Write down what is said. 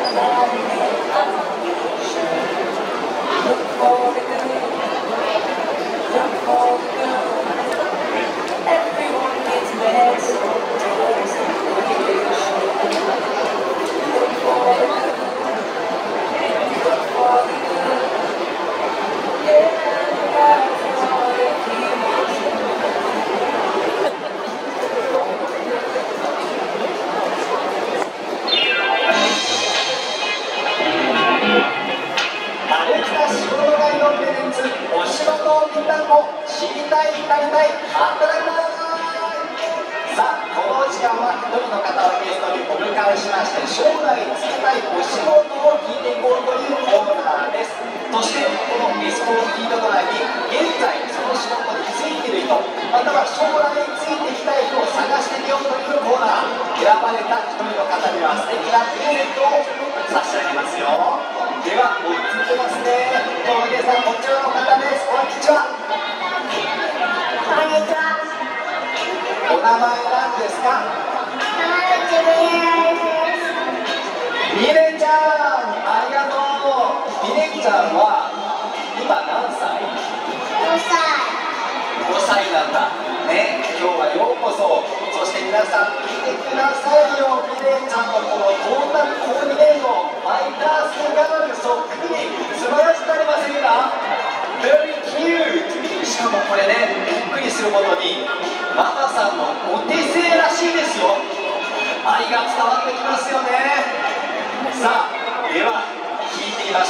知りたい、なりたい、働きたい。さあ、この時間は一人の方をゲストにお迎えしまして、将来つけたいお仕事を聞いていこうというコーナーです。そして、このゲストを聞いた内に、現在その仕事についている人、または将来ついていきたい人を探してみようというコーナー。選ばれた一人の方には素敵なプレゼントを差し上げますよ。では、追いついてますね。小池さん、こちらの方です。こんにちは。 こんにちは。 お名前なんですか？ 浜口みねちゃん、ありがとう。みねちゃんは今何歳 5歳。 ？5歳なんだね。今日はようこそ。そして皆さん見てくださいよ。みねちゃんのこのトータルコーディネート、ファイタースガールそっくり、素晴らしくありませんか？ Very cute。しかもこれね、びっくりすることにママさんのお手製らしいですよ。愛が伝わってきますよね。さあ、では